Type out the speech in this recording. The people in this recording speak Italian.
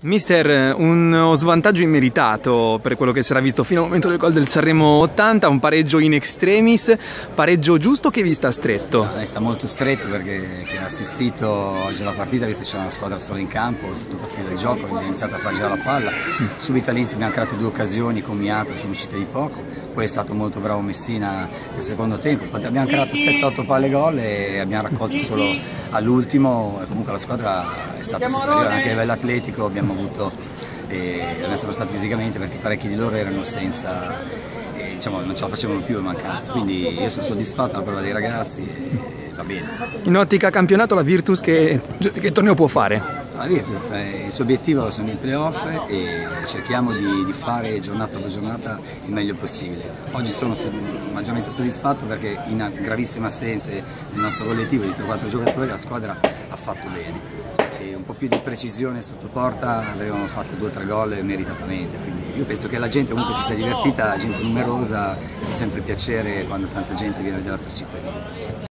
Mister, uno svantaggio immeritato per quello che si era visto fino al momento del gol del Sanremo 80, un pareggio in extremis, pareggio giusto che vista stretto? Sta molto stretto perché chi ha assistito oggi alla partita, visto che c'era una squadra sola in campo, sotto il profilo del gioco, abbiamo iniziato a far girare la palla, subito all'inizio abbiamo creato due occasioni con Miato, siamo usciti di poco, poi è stato molto bravo Messina nel secondo tempo, abbiamo creato 7-8 palle gol e abbiamo raccolto solo all'ultimo, e comunque la squadra è stata superiore anche a livello atletico, abbiamo siamo stati fisicamente perché parecchi di loro erano senza, diciamo, non ce la facevano più in mancanza, quindi io sono soddisfatto della prova dei ragazzi e va bene. In ottica campionato la Virtus che torneo può fare? La Virtus, il suo obiettivo sono i playoff e cerchiamo di fare giornata dopo giornata il meglio possibile. Oggi sono maggiormente soddisfatto perché in gravissime assenze nel nostro collettivo di 3-4 giocatori la squadra ha fatto bene. E un po' più di precisione sotto porta avremmo fatto 2-3 gol meritatamente, quindi io penso che la gente comunque si sia divertita, la gente numerosa, fa sempre piacere quando tanta gente viene della nostra cittadina.